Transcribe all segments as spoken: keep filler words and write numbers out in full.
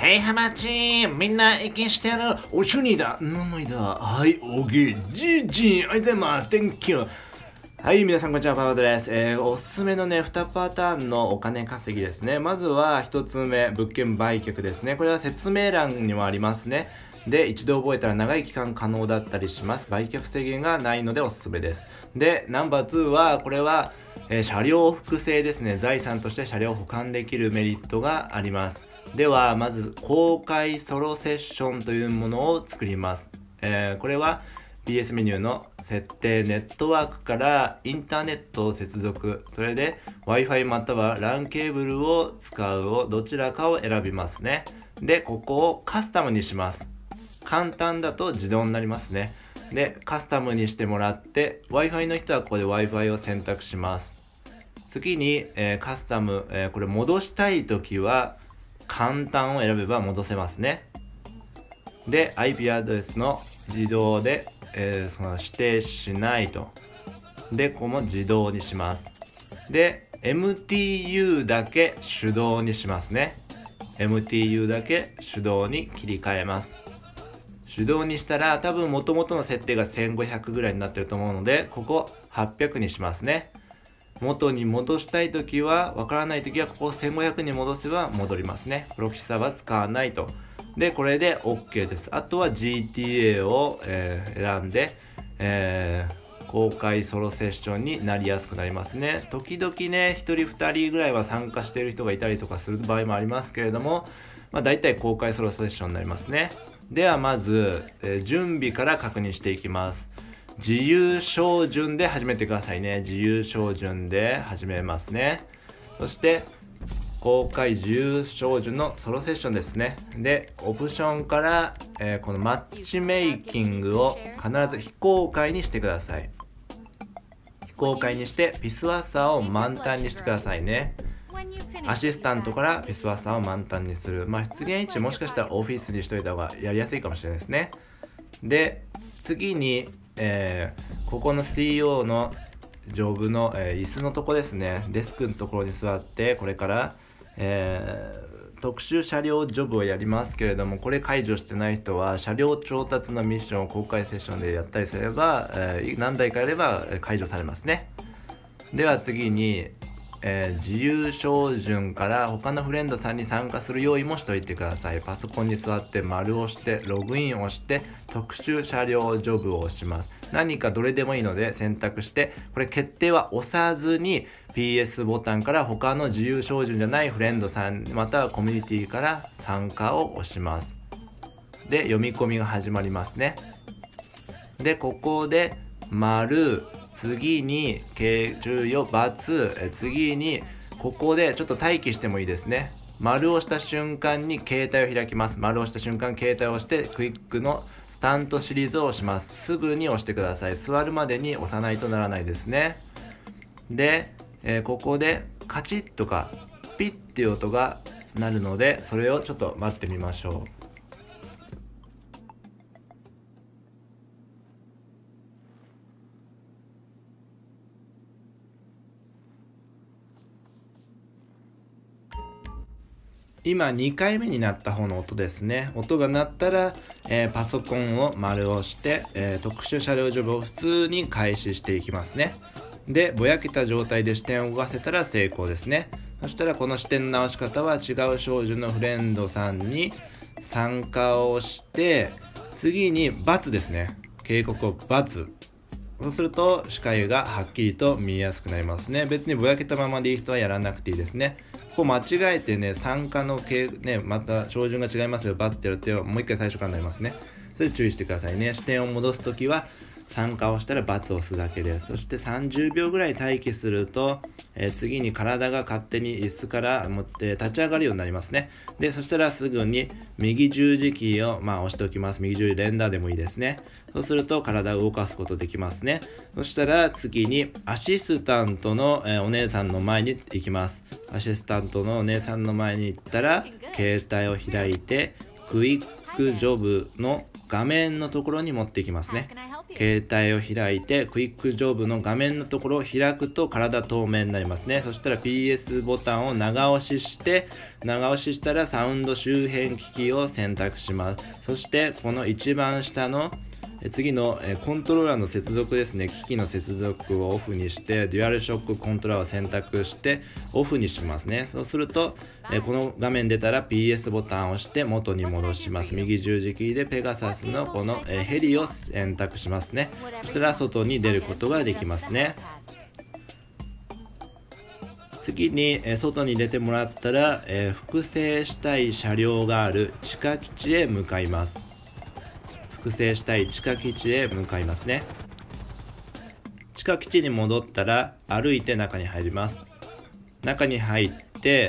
へいはまちみんな息してるおしゅにだ眠いだはい、おげじじありがとうございます Thank you はい、皆さんこんにちは、パワードです。えー、おすすめのね、にパターンのお金稼ぎですね。まずはひとつめ、物件売却ですね。これは説明欄にもありますね。で、一度覚えたら長い期間可能だったりします。売却制限がないのでおすすめです。で、ナンバーツーは、これは、えー、車両複製ですね。財産として車両を保管できるメリットがあります。では、まず、公開ソロセッションというものを作ります。えー、これは、ピーエス メニューの設定、ネットワークからインターネットを接続、それで Wi-Fi または ラン ケーブルを使うをどちらかを選びますね。で、ここをカスタムにします。簡単だと自動になりますね。で、カスタムにしてもらって、Wi-Fi の人はここで Wi-Fi を選択します。次に、えー、カスタム、えー、これ戻したいときは簡単を選べば戻せますね。で、アイピー アドレスの自動でえー、その指定しないと。で、ここも自動にします。で、エムティーユー だけ手動にしますね。エムティーユー だけ手動に切り替えます。手動にしたら多分元々の設定がせんごひゃくぐらいになってると思うので、ここはっぴゃくにしますね。元に戻したいときは、わからないときはここせんごひゃくに戻せば戻りますね。プロキサは使わないと。で、これで OK です。あとは ジーティーエー を、えー、選んで、えー、公開ソロセッションになりやすくなりますね。時々ね、ひとりふたりぐらいは参加している人がいたりとかする場合もありますけれども、まあ大体公開ソロセッションになりますね。ではまず、えー、準備から確認していきます。自由照準で始めてくださいね。自由照準で始めますね。そして、公開自由照準のソロセッションですね。で、オプションから、えー、このマッチメイキングを必ず非公開にしてください。非公開にしてピスワッサーを満タンにしてくださいね。アシスタントからピスワッサーを満タンにする。まあ、出現位置もしかしたらオフィスにしといた方がやりやすいかもしれないですね。で、次に、えー、ここの シーイーオー のジョブの、えー、椅子のとこですね。デスクのところに座って、これからえー、特殊車両ジョブをやりますけれども、これ解除してない人は車両調達のミッションを公開セッションでやったりすれば、えー、何台かやれば解除されますね。では次に、えー、自由照準から他のフレンドさんに参加する用意もしといてください。パソコンに座って丸を押してログインをして特殊車両ジョブを押します。何かどれでもいいので選択して、これ決定は押さずに ピーエス ボタンから他の自由照準じゃないフレンドさんまたはコミュニティから参加を押します。で、読み込みが始まりますね。で、ここで丸、次に軽重要×、次にここでちょっと待機してもいいですね。丸を押した瞬間に携帯を開きます。丸を押した瞬間携帯を押してクイックのスタントシリーズを押します。すぐに押してください。座るまでに押さないとならないですね。で、えー、ここでカチッとかピッっていう音が鳴るので、それをちょっと待ってみましょう。今にかいめになった方の音ですね。音が鳴ったら、えー、パソコンを丸押して、えー、特殊車両ジョブを普通に開始していきますね。で、ぼやけた状態で視点を動かせたら成功ですね。そしたらこの視点の直し方は違う照準のフレンドさんに参加をして、次に×ですね。警告を×。そうすると視界がはっきりと見えやすくなりますね。別にぼやけたままでいい人はやらなくていいですね。ここ間違えてね、参加の系ね、また照準が違いますよ、バッてやるともう一回最初からなりますね。それ注意してくださいね。視点を戻すときは参加をしたら×を押すだけです。そしてさんじゅうびょうぐらい待機すると、えー、次に体が勝手に椅子から持って立ち上がるようになりますね。で、そしたらすぐに右十字キーを、まあ、押しておきます。右十字連打でもいいですね。そうすると体を動かすことできますね。そしたら次にアシスタントの、えー、お姉さんの前に行きます。アシスタントのお姉さんの前に行ったら携帯を開いてクイックジョブの画面のところに持っていきますね。 携帯を開いてクイックジョブの画面のところを開くと体透明になりますね。そしたら ピーエス ボタンを長押しして長押ししたらサウンド周辺機器を選択します。そしてこの一番下の次のコントローラーの接続ですね。機器の接続をオフにしてデュアルショックコントローラーを選択してオフにしますね。そうするとこの画面出たら ピーエス ボタンを押して元に戻します。右十字キーでペガサスのこのヘリを選択しますね。そしたら外に出ることができますね。次に外に出てもらったら複製したい車両がある地下基地へ向かいます。複製したい地下基地へ向かいますね。地下基地に戻ったら歩いて中に入ります。中に入って、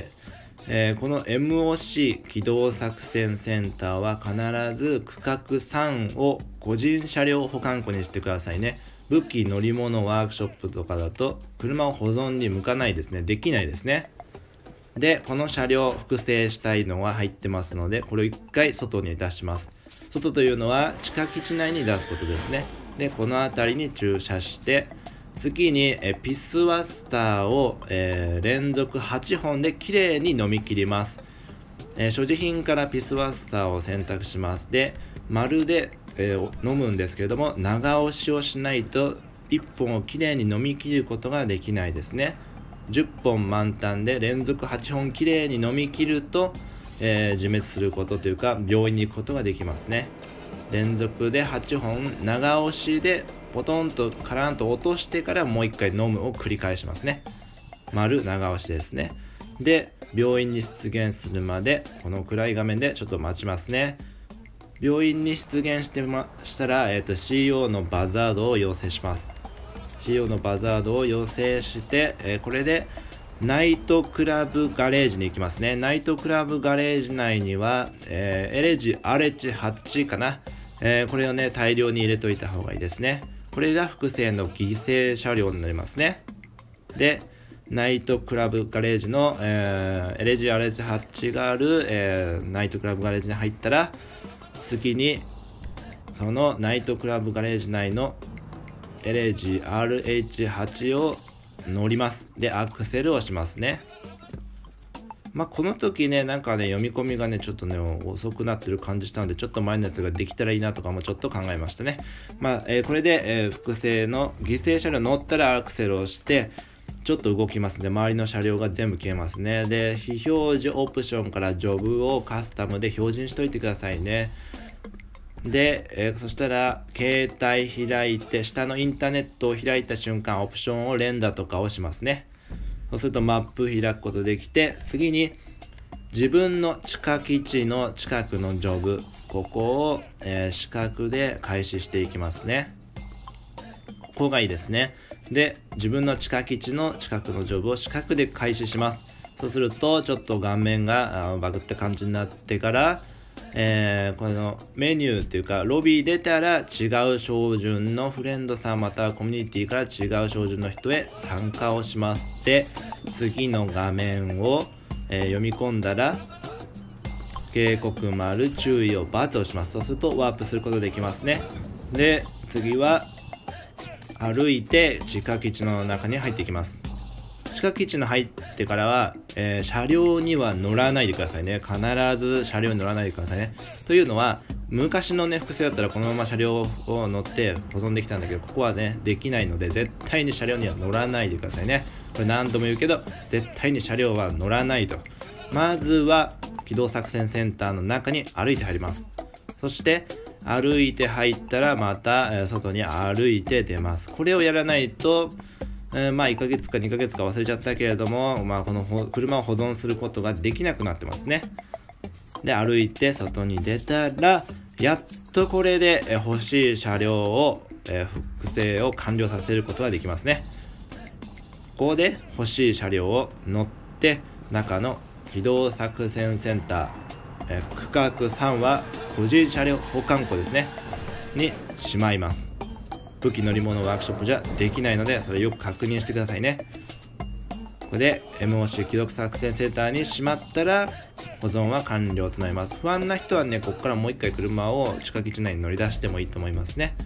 えー、この エムオーシー 機動作戦センターは必ず区画さんを個人車両保管庫にしてくださいね。武器、乗り物、ワークショップとかだと車を保存に向かないですね。できないですね。で、この車両複製したいのが入ってますので、これを一回外に出します。外というのは地下基地内に出すことですね。で、この辺りに駐車して次にえピスワスターを、えー、連続はちほんできれいに飲み切ります。えー、所持品からピスワスターを選択します。で、丸で、えー、飲むんですけれども長押しをしないといっぽんをきれいに飲み切ることができないですね。じゅっぽん満タンで連続はちほんきれいに飲み切ると、えー、自滅することというか病院に行くことができますね。連続ではちほん長押しでポトンとカランと落としてからもう一回飲むを繰り返しますね。丸長押しですね。で、病院に出現するまでこの暗い画面でちょっと待ちますね。病院に出現してましたら、えー、と シーイーオー のバザードを要請します。 シーイーオー のバザードを要請して、えー、これでナイトクラブガレージに行きますね。ナイトクラブガレージ内には、えー、エレジアレチはちかな、えー、これをね大量に入れといた方がいいですね。これが複製の犠牲車両になりますね。で、ナイトクラブガレージの、えー、エレジアレチはちがある、えー、ナイトクラブガレージに入ったら次にそのナイトクラブガレージ内のエレジ アールエイチはち を乗ります。で、アクセルをしますね。まあこの時ねなんかね読み込みがねちょっとね遅くなってる感じしたのでちょっと前のやつができたらいいなとかもちょっと考えましたね。まあ、えー、これで、えー、複製の犠牲車両乗ったらアクセルをしてちょっと動きますので周りの車両が全部消えますね。で、非表示オプションからジョブをカスタムで表示にしといてくださいね。で、えー、そしたら携帯開いて下のインターネットを開いた瞬間オプションを連打とかをしますね。そうするとマップ開くことできて次に自分の地下基地の近くのジョブここを、えー、視覚で開始していきますね。ここがいいですね。で、自分の地下基地の近くのジョブを視覚で開始します。そうするとちょっと画面がバグった感じになってからえー、このメニューっていうかロビー出たら違う照準のフレンドさんまたはコミュニティから違う照準の人へ参加をします。で、次の画面を、えー、読み込んだら警告丸注意を×をします。そうするとワープすることができますね。で、次は歩いて地下基地の中に入っていきます。地下基地の入ってからは、えー、車両には乗らないでくださいね。必ず車両に乗らないでくださいね。というのは昔のね複製だったらこのまま車両を乗って保存できたんだけどここはねできないので絶対に車両には乗らないでくださいね。これ何度も言うけど絶対に車両は乗らないと。まずは機動作戦センターの中に歩いて入ります。そして歩いて入ったらまた、えー、外に歩いて出ます。これをやらないとえー、まあいっかげつかにかげつか忘れちゃったけれども、まあ、この車を保存することができなくなってますね。で、歩いて外に出たらやっとこれで欲しい車両を、えー、複製を完了させることができますね。ここで欲しい車両を乗って中の機動作戦センター、えー、区画さんは個人車両保管庫ですねにしまいます。武器乗り物ワークショップじゃできないのでそれよく確認してくださいね。これで エムオーシー 機動作戦センターにしまったら保存は完了となります。不安な人はねここからもう一回車を地下基地内に乗り出してもいいと思いますね。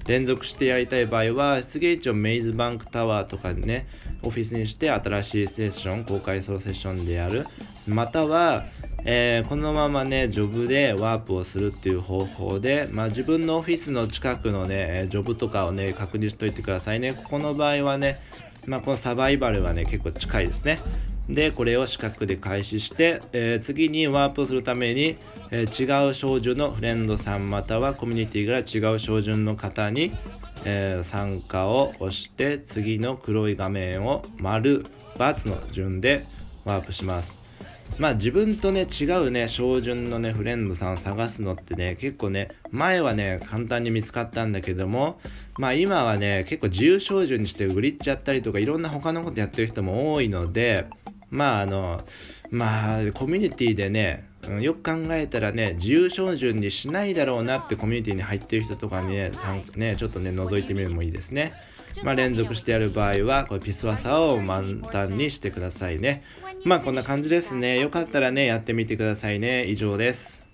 連続してやりたい場合は出現地をメイズバンクタワーとかねオフィスにして新しいセッション公開ソロセッションでやる、または、えー、このままねジョブでワープをするっていう方法で、まあ、自分のオフィスの近くのねジョブとかをね確認しといてくださいね。ここの場合はね、まあ、このサバイバルはね結構近いですね。でこれを視覚で開始して、えー、次にワープをするために、えー、違う照準のフレンドさんまたはコミュニティから違う照準の方に、えー、参加を押して次の黒い画面を丸×の順でワープします。まあ自分とね違うね照準のねフレンドさんを探すのってね結構ね前はね簡単に見つかったんだけども、まあ今はね結構自由照準にしてグリッちゃったりとかいろんな他のことやってる人も多いので、まああのまあコミュニティでね、うん、よく考えたらね自由照準にしないだろうなってコミュニティに入ってる人とかにねねちょっとね覗いてみるのもいいですね。まあ連続してやる場合はこれピスワサを満タンにしてくださいね。まあこんな感じですね。よかったらねやってみてくださいね。以上です。